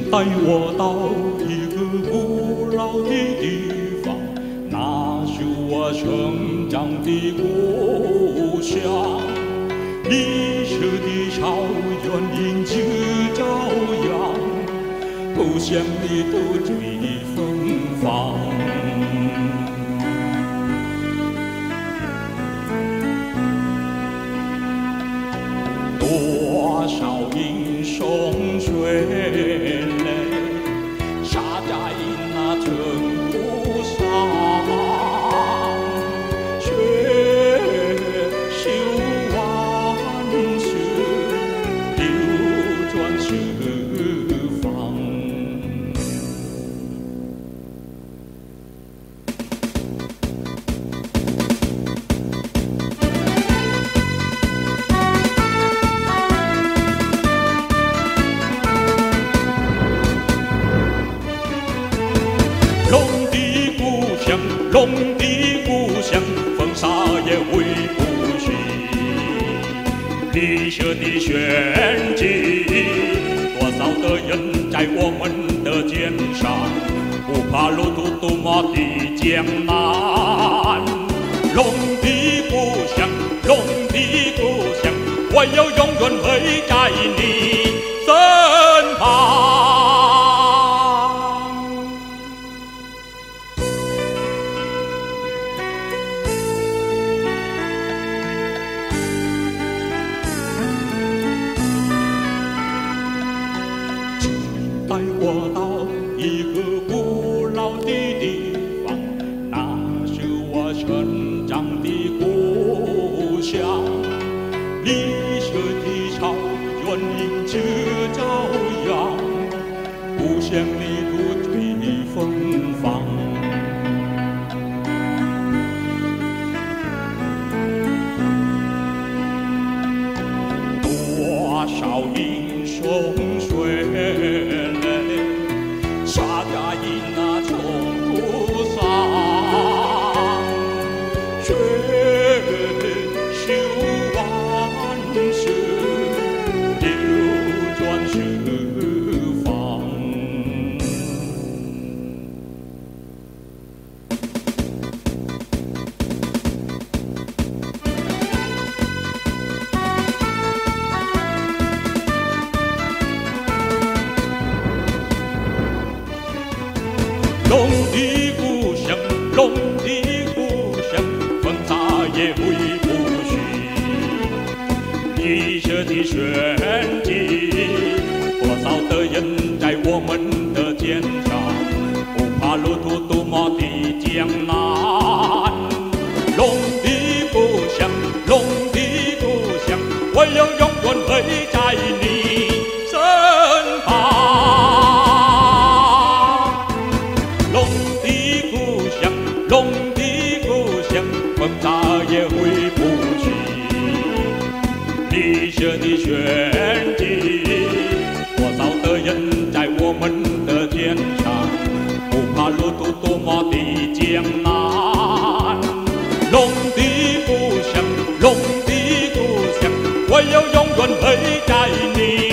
带我到一个古老的地方，那是我成长的故乡。绿色的草原迎着朝阳，故乡里都最芬芳。多少英雄血泪洒在那尘土上，血袖万世，流转四方。龙的故乡，风沙也会不息。绿色的旋迹，多少的人在我们的肩上，不怕路途多么的艰难。龙的故乡，龙的故乡，我要永远陪在你身旁。带我到一个古老的地方，那是我成长的故乡。绿色的草原迎着朝阳，故乡里都最芬芳。多少英雄血泪洒在那尘土上，血袖万世，流转四方。龙的故乡，龙的故乡，风沙也会不息。绿色的旋迹，多少的人在我们的肩上，不怕路途多么的艰难。龙的故乡，龙的故乡，我要永远陪在你身旁。龙的故乡，风沙也会不息。绿色的旋迹，多少的人在我们的肩上，不怕路途多么的艰难。龙的故乡，龙的故乡，我要永远陪在你